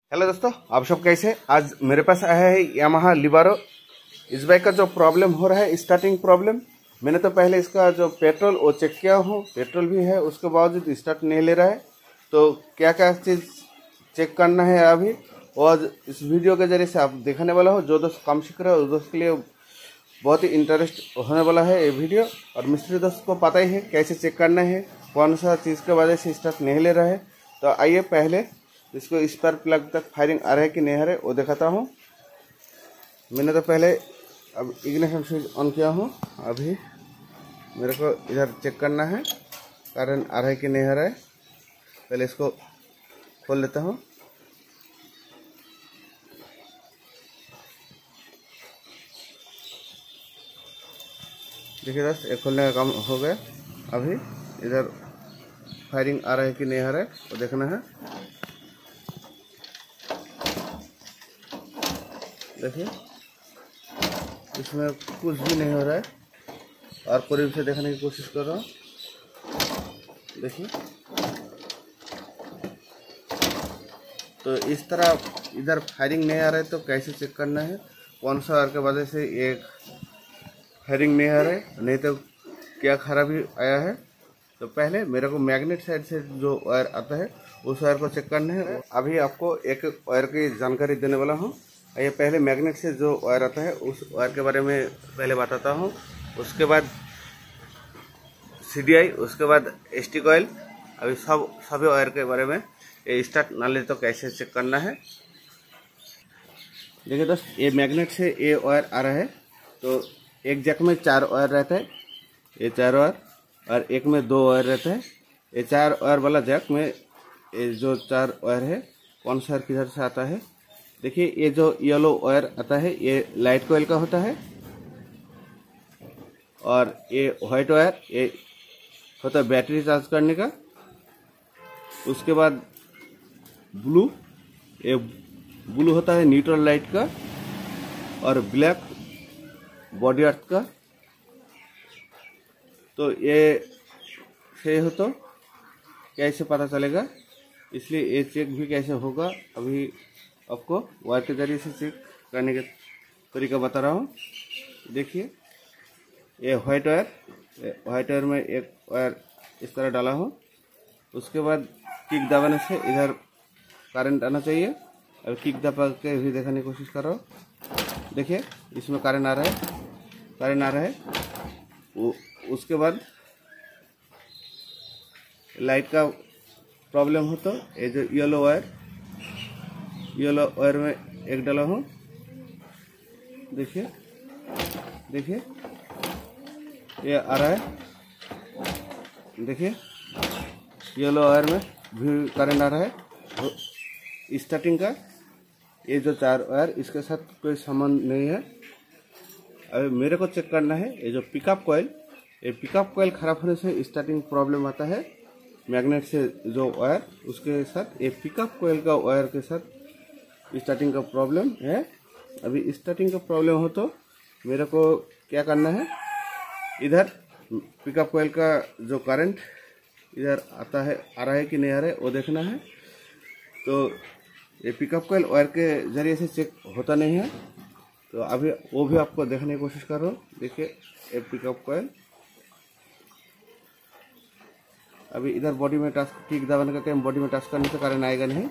Hello दोस्तों, आप सब कैसे। आज मेरे पास आया है यामाहा लिबारो। इस बाइक का जो प्रॉब्लम हो रहा है, स्टार्टिंग प्रॉब्लम, मैंने तो पहले इसका जो पेट्रोल वो चेक किया हूँ, पेट्रोल भी है, उसके बावजूद स्टार्ट नहीं ले रहा है। तो क्या क्या चीज़ चेक करना है अभी, और इस वीडियो के जरिए से आप दिखाने वाला हो। जो दोस्त काम सीख रहे हो उस दोस्त के लिए बहुत ही इंटरेस्ट होने वाला है ये वीडियो। और मिस्त्री दोस्त को पता ही है कैसे चेक करना है, कौन सा चीज़ के वजह से स्टार्ट नहीं ले रहा है। तो आइए पहले इसको स्पार्क प्लग तक फायरिंग आ रहा है कि नहीं आ रहा है वो दिखाता हूँ। मैंने तो पहले अब इग्निशन स्विच ऑन किया हूँ। अभी मेरे को इधर चेक करना है कारण आ रहा है कि नहीं आ रहा है। पहले इसको खोल लेता हूँ। देखिए दोस्त, एक खोलने का काम हो गया। अभी इधर फायरिंग आ रहा है कि नहीं आ रहा है वो देखना है। देखिए इसमें कुछ भी नहीं हो रहा है, और करीब से देखने की कोशिश कर रहा हूँ। देखिए तो इस तरह इधर फायरिंग नहीं आ रहा है। तो कैसे चेक करना है, कौन सा वायर के वजह से एक फायरिंग नहीं आ रहा है, नहीं तो क्या खराबी आया है। तो पहले मेरे को मैग्नेट साइड से जो वायर आता है उस वायर को चेक करना है। अभी आपको एक वायर की जानकारी देने वाला हूँ। ये पहले मैग्नेट से जो वायर आता है उस वायर के बारे में पहले बताता हूँ। उसके बाद CDI, उसके बाद ST कॉइल। अभी सभी वायर के बारे में ये स्टार्ट ना ले तो कैसे चेक करना है। देखिए दोस्त, ये मैग्नेट से ये वायर आ रहा है। तो एक जैक में 4 वायर रहता है, ये 4 वायर, और एक में 2 वायर रहता है। ये 4 वायर वाला जैक में ये जो 4 वायर है, कौन सा वायर किधर से आता है। देखिए ये जो येलो वायर आता है ये लाइट कॉइल का होता है, और ये व्हाइट वायर ये होता है बैटरी चार्ज करने का। उसके बाद ब्लू, ये ब्लू होता है न्यूट्रल लाइट का, और ब्लैक बॉडी अर्थ का। तो ये सही हो तो कैसे पता चलेगा, इसलिए ये चेक भी कैसे होगा अभी आपको वायर के जरिए से चेक करने का तरीका बता रहा हूँ। देखिए ये व्हाइट वायर में एक वायर इस तरह डाला हूँ। उसके बाद किक दबाने से इधर करंट आना चाहिए, और किक दबा के भी देखने की कोशिश कर रहा हूँ। देखिए इसमें करंट आ रहा है। उसके बाद लाइट का प्रॉब्लम हो तो ये जो येलो वायर में एक डाला हूँ। देखिए ये आ रहा है। देखिए येलो वायर में भी करंट आ रहा है। स्टार्टिंग का ये जो 4 वायर, इसके साथ कोई संबंध नहीं है। अभी मेरे को चेक करना है ये जो पिकअप कॉइल, ये पिकअप कॉइल खराब होने से स्टार्टिंग प्रॉब्लम आता है। मैग्नेट से जो वायर उसके साथ, ये पिकअप कॉइल का वायर के साथ स्टार्टिंग का प्रॉब्लम है। अभी स्टार्टिंग का प्रॉब्लम हो तो मेरे को क्या करना है, इधर पिकअप कॉइल का जो करंट इधर आ रहा है कि नहीं आ रहा है वो देखना है। तो ये पिकअप कॉइल वायर के जरिए से चेक होता नहीं है, तो अभी वो भी आपको देखने की कोशिश कर रहा हूँ। देखिए ये पिकअप कॉइल अभी इधर बॉडी में टच, किक दबाने का टाइम बॉडी में टच करने से करंट आएगा नहीं।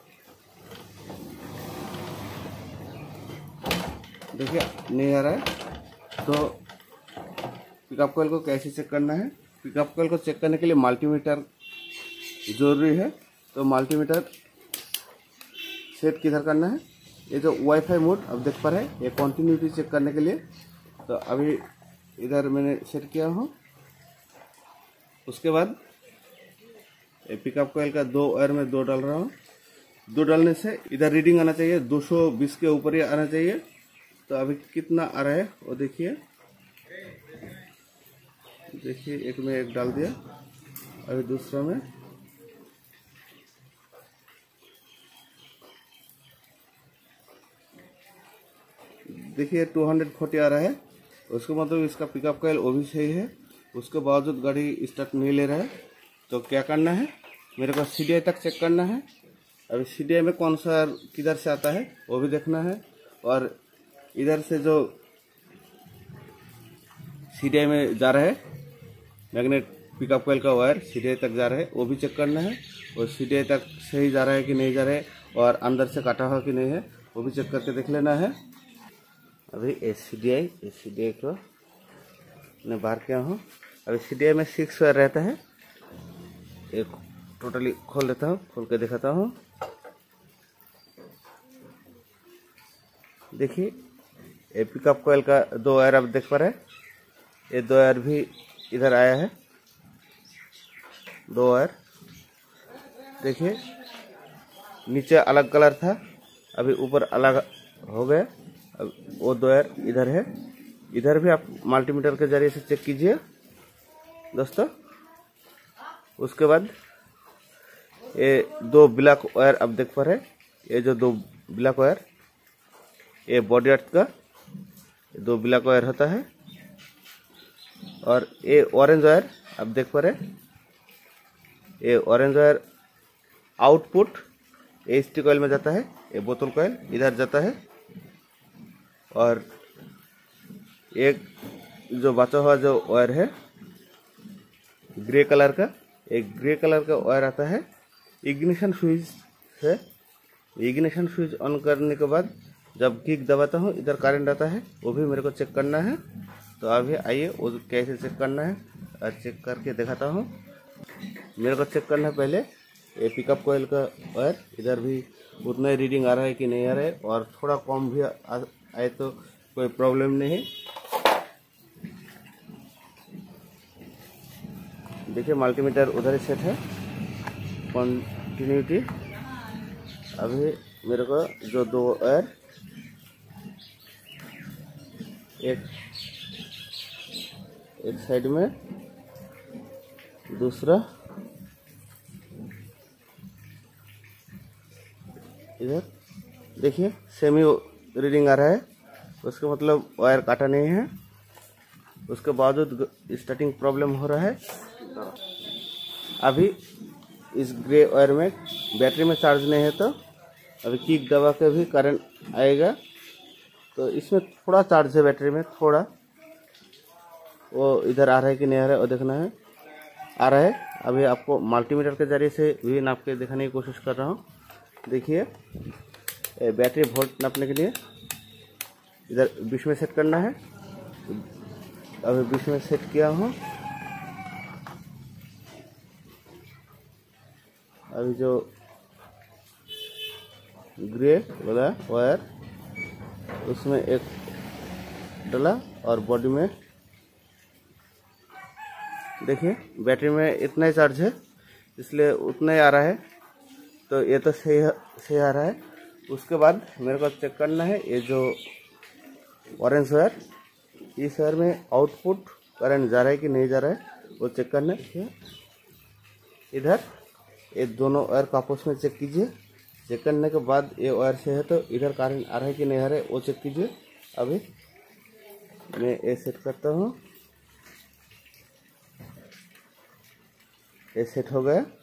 देखिए नहीं आ रहा है। तो पिकअप कॉइल को कैसे चेक करना है, पिकअप कॉइल को चेक करने के लिए मल्टीमीटर जरूरी है। तो मल्टीमीटर सेट किधर करना है, ये जो वाईफाई मोड अब देख पा रहे हैं, ये कंटिन्यूटी चेक करने के लिए। तो अभी इधर मैंने सेट किया हूँ। उसके बाद ये पिकअप कॉइल का 2 वायर में 2 डाल रहा हूँ। 2 डालने से इधर रीडिंग आना चाहिए, 220 के ऊपर ही आना चाहिए। तो अभी कितना आ रहा है वो देखिए। एक में 1 डाल दिया, अभी दूसरा में देखिए 240 आ रहा है। उसका मतलब इसका पिकअप कॉइल वो भी सही है, उसके बावजूद गाड़ी स्टार्ट नहीं ले रहा है। तो क्या करना है, मेरे को CDI तक चेक करना है। अभी CDI में कौन सा किधर से आता है वो भी देखना है, और इधर से जो CDI में जा रहा है मैग्नेट पिकअप कॉइल का वायर CDI तक जा रहा है वो भी चेक करना है, और CDI तक सही जा रहा है कि नहीं जा रहा है, और अंदर से काटा हुआ कि नहीं है वो भी चेक करके देख लेना है। अभी CDI को मैं बाहर किया हूँ। अभी CDI में 6 वायर रहता है, एक टोटली खोल देता हूँ, खोल के दिखाता हूँ। देखिए ये पिकअप कॉइल का 2 वायर आप देख पा रहे हैं, ये 2 वायर भी इधर आया है, 2 वायर देखिए, नीचे अलग कलर था अभी ऊपर अलग हो गया। अब वो 2 वायर इधर है, इधर भी आप मल्टीमीटर के जरिए से चेक कीजिए दोस्तों। उसके बाद ये 2 ब्लैक वायर आप देख पा रहे हैं, ये जो 2 ब्लैक वायर ये बॉडी अर्थ का 2 ब्लैक वायर होता है, और ये ऑरेंज वायर आप देख पा रहे हैं, ये orange wire output AC coil में जाता है, ये बोतल कॉइल इधर जाता है, और एक जो बचा हुआ जो वायर है ग्रे कलर का, एक ग्रे कलर का वायर आता है इग्निशन स्विच है। इग्निशन स्विच ऑन करने के बाद जब किक दबाता हूँ इधर करंट आता है, वो भी मेरे को चेक करना है। तो अभी आइए वो कैसे चेक करना है और चेक करके दिखाता हूँ। मेरे को चेक करना है पहले ये पिकअप कॉइल का वायर, इधर भी उतना ही रीडिंग आ रहा है कि नहीं आ रहा है, और थोड़ा कम भी आए तो कोई प्रॉब्लम नहीं है। देखिए मल्टीमीटर उधर ही सेट है, कंटिन्यूटी। अभी मेरे को जो 2 वायर एक साइड में, दूसरा इधर देखिए सेमी रीडिंग आ रहा है, उसका मतलब वायर काटा नहीं है। उसके बावजूद स्टार्टिंग प्रॉब्लम हो रहा है। अभी इस ग्रे वायर में बैटरी में चार्ज नहीं है, तो अभी किक दबा के भी करंट आएगा। तो इसमें थोड़ा चार्ज है बैटरी में, थोड़ा वो इधर आ रहा है कि नहीं आ रहा है वो देखना है। आ रहा है। अभी आपको मल्टीमीटर के जरिए से भी नाप के दिखाने की कोशिश कर रहा हूँ। देखिए बैटरी वोल्ट नापने के लिए इधर 20 में सेट करना है। अभी 20 में सेट किया हूँ। अभी जो ग्रे वाला वायर उसमें एक डाला और बॉडी में देखिए बैटरी में इतना ही चार्ज है, इसलिए उतना ही आ रहा है। तो ये तो सही आ रहा है। उसके बाद मेरे को चेक करना है ये जो ऑरेंज वायर, इस वायर में आउटपुट करंट जा रहा है कि नहीं जा रहा है वो चेक करना है। इधर ये दोनों वायर का आपस में चेक कीजिए। चेक करने के बाद ये वायर से है तो इधर करंट आ रहा है कि नहीं आ रहा है वो चेक कीजिए। अभी मैं ये सेट करता हूँ। ये सेट हो गया।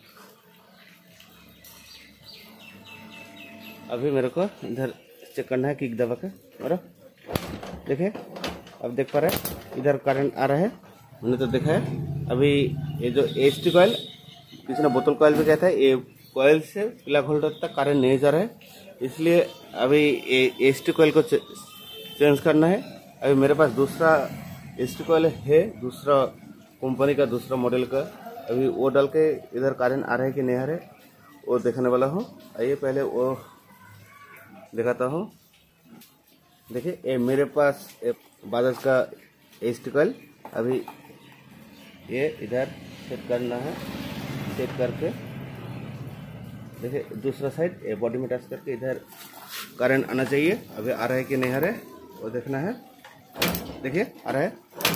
अभी मेरे को इधर चेक करना है किक दबा के। और देखिए अब देख पा रहे हैं इधर करंट आ रहा है, मैंने तो देखा है। अभी ये जो एचटी कॉइल, किसी ने बोतल कॉइल भी कहता है, ये कॉइल से प्लग होल्डर तक करंट नहीं जा रहा है, इसलिए अभी ये एचटी कॉइल को चेंज करना है। अभी मेरे पास दूसरा एचटी कॉइल है, दूसरा कंपनी का, दूसरा मॉडल का। अभी वो डाल के इधर करंट आ रहा है कि नहीं आ रहा है वो देखने वाला हूँ। आइए पहले वो दिखाता हूँ। देखिए ये मेरे पास बाजाज का एचटी कॉइल, अभी ये इधर सेट करना है। सेट करके देखिए दूसरा साइड ये बॉडी में टच करके इधर करंट आना चाहिए। अभी आ रहा है कि नहीं आ रहा है वो देखना है। देखिए आ रहा है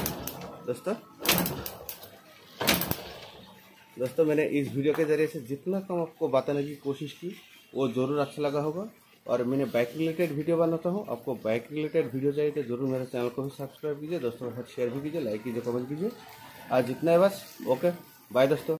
दोस्तों मैंने इस वीडियो के जरिए से जितना कम आपको बताने की कोशिश की वो ज़रूर अच्छा लगा होगा। और मैंने बाइक रिलेटेड वीडियो बनाता हूँ, आपको बाइक रिलेटेड वीडियो चाहिए तो जरूर मेरे चैनल को भी सब्सक्राइब कीजिए, दोस्तों के साथ शेयर भी कीजिए, लाइक कीजिए, कमेंट कीजिए। आज जितना है बस। ओके बाय दोस्तों।